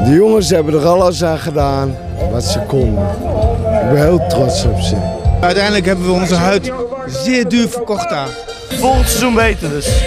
De jongens hebben er alles aan gedaan wat ze konden. Ik ben heel trots op ze. Uiteindelijk hebben we onze huid zeer duur verkocht daar. Volgend seizoen beter dus.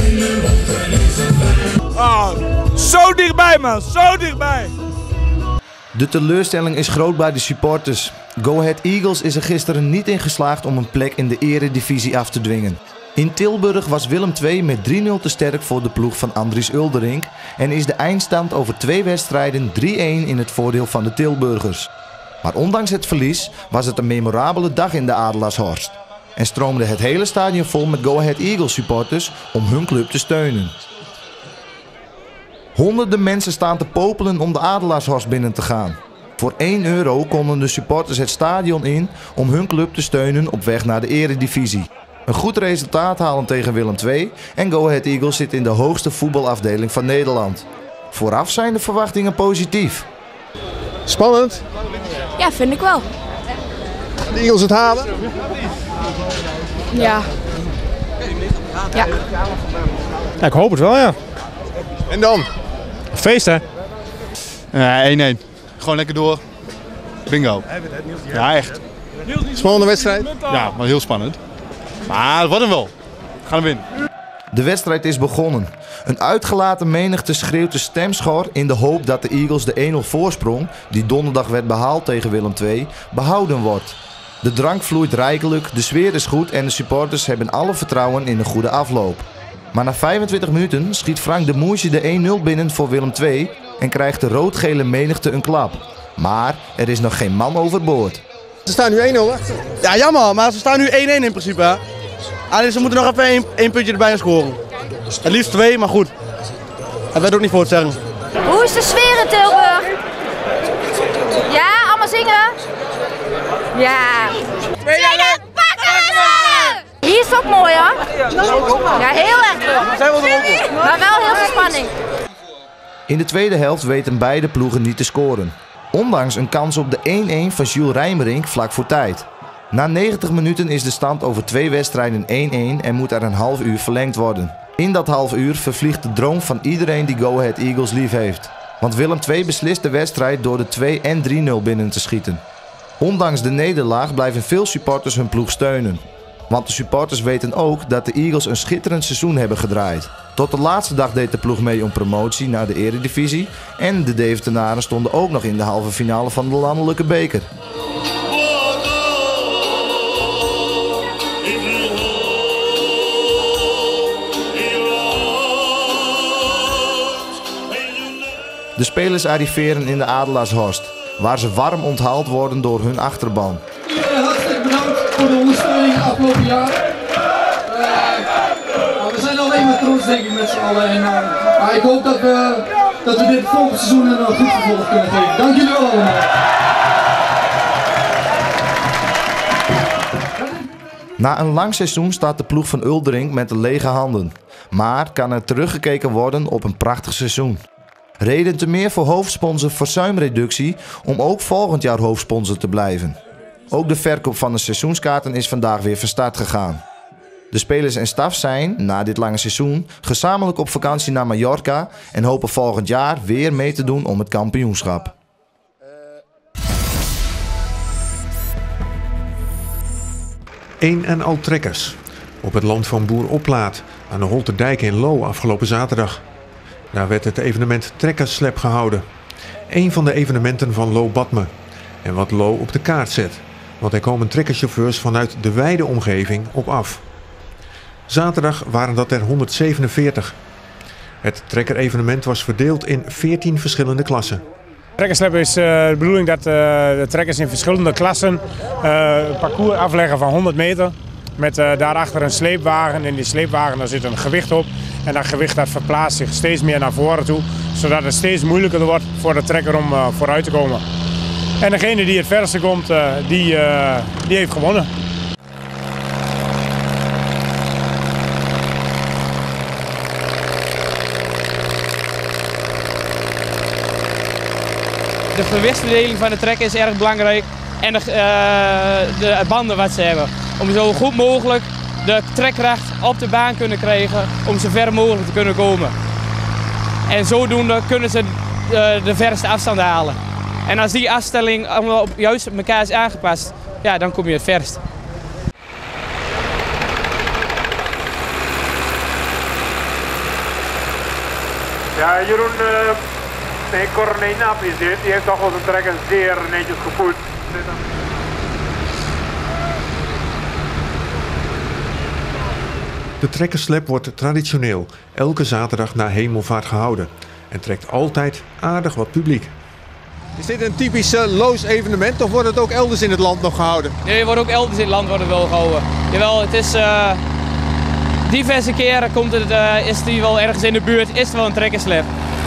Zo dichtbij man, zo dichtbij. De teleurstelling is groot bij de supporters. Go Ahead Eagles is er gisteren niet in geslaagd om een plek in de eredivisie af te dwingen. In Tilburg was Willem II met 3-0 te sterk voor de ploeg van Andries Uldering en is de eindstand over 2 wedstrijden 3-1 in het voordeel van de Tilburgers. Maar ondanks het verlies was het een memorabele dag in de Adelaarshorst. En stroomde het hele stadion vol met Go Ahead Eagles supporters om hun club te steunen. Honderden mensen staan te popelen om de Adelaarshorst binnen te gaan. Voor €1 konden de supporters het stadion in om hun club te steunen op weg naar de eredivisie. Een goed resultaat halen tegen Willem II en Go Ahead Eagles zit in de hoogste voetbalafdeling van Nederland. Vooraf zijn de verwachtingen positief. Spannend? Ja, vind ik wel. De Eagles het halen? Ja. Ja. Ja, ik hoop het wel, ja. En dan? Feest, hè? 1-1. Gewoon lekker door. Bingo. Ja, echt. Spannende wedstrijd? Ja, maar heel spannend. Maar het wordt hem wel. We gaan hem winnen. De wedstrijd is begonnen. Een uitgelaten menigte schreeuwt de stemschor in de hoop dat de Eagles de 1-0 voorsprong, die donderdag werd behaald tegen Willem II, behouden wordt. De drank vloeit rijkelijk, de sfeer is goed en de supporters hebben alle vertrouwen in een goede afloop. Maar na 25 minuten schiet Frank de Moesje de 1-0 binnen voor Willem II en krijgt de rood-gele menigte een klap. Maar er is nog geen man overboord. Ze staan nu 1-0 achter. Ja, jammer, maar ze staan nu 1-1 in principe. Hè? Alleen ze moeten nog even één puntje erbij scoren. Het liefst 2, maar goed. Dat werd ook niet voor het zeggen. Hoe is de sfeer in Tilburg? Ja, allemaal zingen? Ja. Zingen, pakken we! Hier is het ook mooi hoor. Ja, heel erg leuk. Maar wel heel veel spanning. In de tweede helft weten beide ploegen niet te scoren. Ondanks een kans op de 1-1 van Jules Rijmerink vlak voor tijd. Na 90 minuten is de stand over 2 wedstrijden 1-1 en moet er een half uur verlengd worden. In dat half uur vervliegt de droom van iedereen die Go Ahead Eagles lief heeft. Want Willem II beslist de wedstrijd door de 2 en 3-0 binnen te schieten. Ondanks de nederlaag blijven veel supporters hun ploeg steunen. Want de supporters weten ook dat de Eagles een schitterend seizoen hebben gedraaid. Tot de laatste dag deed de ploeg mee om promotie naar de eredivisie en de Deventenaren stonden ook nog in de halve finale van de landelijke beker. De spelers arriveren in de Adelaarshorst, waar ze warm onthaald worden door hun achterban. Hartelijk bedankt voor de ondersteuning afgelopen jaar. We zijn alleen maar trots denk ik met z'n allen. En ik hoop dat we dit volgende seizoen een goed vervolg kunnen geven. Dank jullie wel allemaal. Na een lang seizoen staat de ploeg van Uldering met de lege handen. Maar kan er teruggekeken worden op een prachtig seizoen. Reden te meer voor hoofdsponsor Verzuimreductie om ook volgend jaar hoofdsponsor te blijven. Ook de verkoop van de seizoenskaarten is vandaag weer van start gegaan. De spelers en staf zijn, na dit lange seizoen, gezamenlijk op vakantie naar Mallorca en hopen volgend jaar weer mee te doen om het kampioenschap. Een en al trekkers op het land van Boer Oplaat aan de Holterdijk in Loo afgelopen zaterdag. Daar werd het evenement Trekkerslap gehouden. Een van de evenementen van Loo Badme. En wat Loo op de kaart zet. Want er komen trekkerchauffeurs vanuit de wijde omgeving op af. Zaterdag waren dat er 147. Het trekkerevenement was verdeeld in 14 verschillende klassen. Trekkerslap is de bedoeling dat de trekkers in verschillende klassen een parcours afleggen van 100 meter. Met daarachter een sleepwagen. In die sleepwagen daar zit een gewicht op. En dat gewicht dat verplaatst zich steeds meer naar voren toe. Zodat het steeds moeilijker wordt voor de trekker om vooruit te komen. En degene die het verste komt, die heeft gewonnen. De gewichtsverdeling van de trekker is erg belangrijk. En de banden wat ze hebben. Om zo goed mogelijk de trekkracht op de baan kunnen krijgen om zo ver mogelijk te kunnen komen. En zodoende kunnen ze de verste afstand halen. En als die afstelling allemaal juist op elkaar is aangepast, ja, dan kom je het verst. Ja, Jeroen, Corné Nap is dit. Die heeft toch wel zijn trekker zeer netjes gevoed. De trekkerslap wordt traditioneel elke zaterdag na Hemelvaart gehouden en trekt altijd aardig wat publiek. Is dit een typisch Loos evenement of wordt het ook elders in het land nog gehouden? Nee, wordt ook elders in het land wel gehouden. Jawel, het is diverse keren komt het, is die wel ergens in de buurt, is er wel een trekkerslap.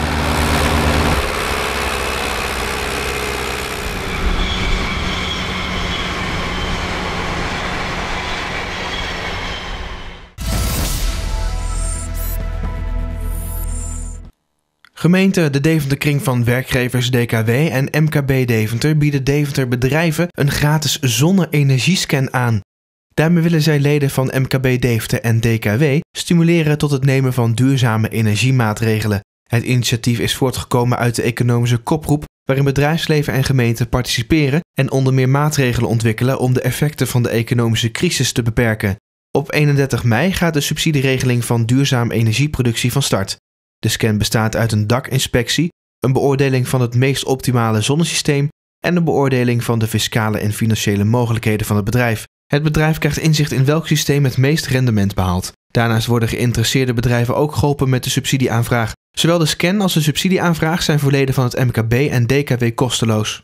Gemeente de Deventer-kring van werkgevers DKW en MKB Deventer bieden Deventer bedrijven een gratis zonne-energiescan aan. Daarmee willen zij leden van MKB Deventer en DKW stimuleren tot het nemen van duurzame energiemaatregelen. Het initiatief is voortgekomen uit de economische koproep waarin bedrijfsleven en gemeenten participeren en onder meer maatregelen ontwikkelen om de effecten van de economische crisis te beperken. Op 31 mei gaat de subsidieregeling van duurzame energieproductie van start. De scan bestaat uit een dakinspectie, een beoordeling van het meest optimale zonnesysteem en een beoordeling van de fiscale en financiële mogelijkheden van het bedrijf. Het bedrijf krijgt inzicht in welk systeem het meest rendement behaalt. Daarnaast worden geïnteresseerde bedrijven ook geholpen met de subsidieaanvraag. Zowel de scan als de subsidieaanvraag zijn voor leden van het MKB en DKW kosteloos.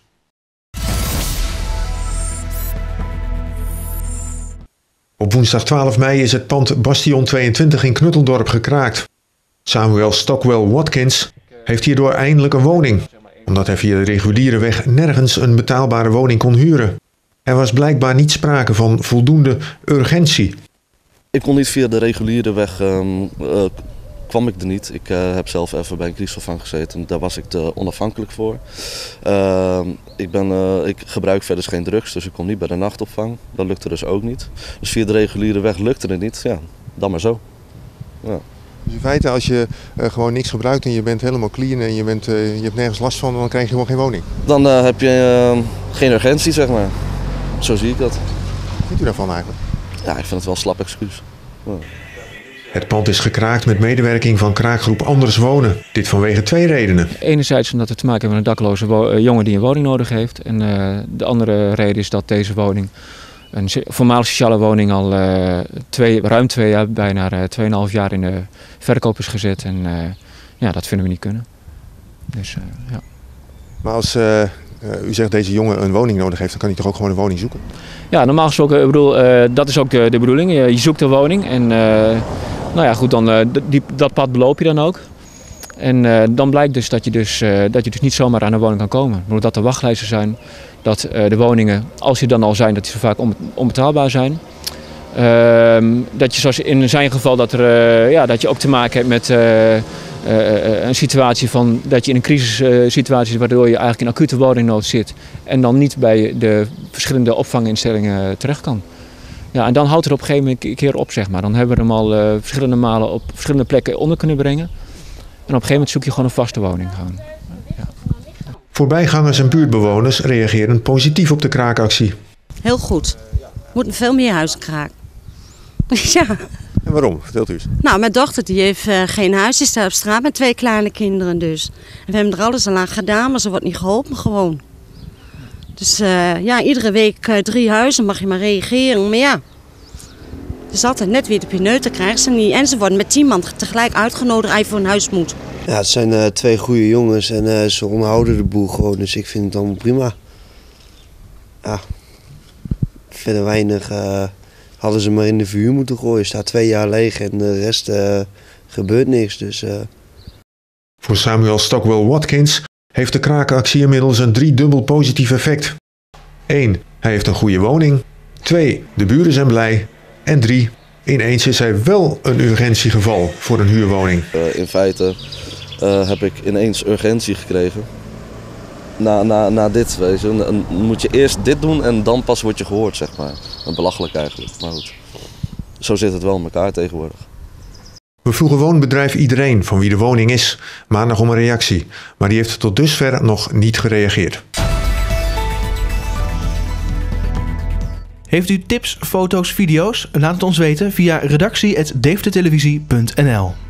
Op woensdag 12 mei is het pand Bastion 22 in Knutteldorp gekraakt. Samuel Stockwell Watkins heeft hierdoor eindelijk een woning, omdat hij via de reguliere weg nergens een betaalbare woning kon huren. Er was blijkbaar niet sprake van voldoende urgentie. Ik kon niet via de reguliere weg, kwam ik er niet. Ik heb zelf even bij een crisisopvang gezeten, daar was ik te onafhankelijk voor. Ik gebruik verder geen drugs, dus ik kom niet bij de nachtopvang. Dat lukte dus ook niet. Dus via de reguliere weg lukte het niet, ja, dan maar zo. Ja. Dus in feite als je gewoon niks gebruikt en je bent helemaal clean en je hebt nergens last van, dan krijg je gewoon geen woning? Dan heb je geen urgentie, zeg maar. Zo zie ik dat. Wat vindt u daarvan eigenlijk? Ja, ik vind het wel een slap excuus. Ja. Het pand is gekraakt met medewerking van kraakgroep Anders Wonen. Dit vanwege twee redenen. Enerzijds omdat we te maken hebben met een dakloze jongen die een woning nodig heeft. En de andere reden is dat deze woning, een voormalige sociale woning, al ruim 2 jaar, bijna 2,5 jaar in de verkoop is gezet. En ja, dat vinden we niet kunnen. Dus, ja. Maar als u zegt deze jongen een woning nodig heeft, dan kan hij toch ook gewoon een woning zoeken? Ja, normaal gesproken, dat is ook de bedoeling. Je zoekt een woning en nou ja, goed, dat pad beloop je dan ook. En dan blijkt dus dat je dus niet zomaar aan een woning kan komen. Doordat er wachtlijsten zijn, dat de woningen, als die dan al zijn, dat die vaak onbetaalbaar zijn. Dat je zoals in zijn geval dat je ook te maken hebt met een situatie van dat je in een crisissituatie zit waardoor je eigenlijk in acute woningnood zit en dan niet bij de verschillende opvanginstellingen terecht kan. Ja, en dan houdt het op een gegeven moment een keer op, zeg maar. Dan hebben we hem al verschillende malen op verschillende plekken onder kunnen brengen. En op een gegeven moment zoek je gewoon een vaste woning. Ja. Voorbijgangers en buurtbewoners reageren positief op de kraakactie. Heel goed. Moeten veel meer huizen kraken. Ja. En waarom? Vertelt u eens. Nou, mijn dochter die heeft geen huis, die staat op straat met 2 kleine kinderen dus. En we hebben er alles al aan gedaan, maar ze wordt niet geholpen gewoon. Dus ja, iedere week 3 huizen mag je maar reageren, maar ja. Het is altijd net wie de pineuten krijgt ze niet. En ze worden met 10 man tegelijk uitgenodigd als je voor een huis moet. Ja, het zijn 2 goede jongens en ze onderhouden de boel gewoon, dus ik vind het allemaal prima. Ja, verder weinig hadden ze maar in de verhuur moeten gooien. Staat 2 jaar leeg en de rest gebeurt niks. Dus, Voor Samuel Stockwell Watkins heeft de kraakactie inmiddels een driedubbel positief effect. 1. Hij heeft een goede woning. 2. De buren zijn blij. En 3. Ineens is hij wel een urgentiegeval voor een huurwoning. In feite heb ik ineens urgentie gekregen. Na dit, weet je. Dan moet je eerst dit doen en dan pas word je gehoord, zeg maar. Belachelijk eigenlijk, maar goed. Zo zit het wel in elkaar tegenwoordig. We vroegen woonbedrijf Iedereen van wie de woning is maandag om een reactie, maar die heeft tot dusver nog niet gereageerd. Heeft u tips, foto's, video's? Laat het ons weten via redactie@deventertelevisie.nl.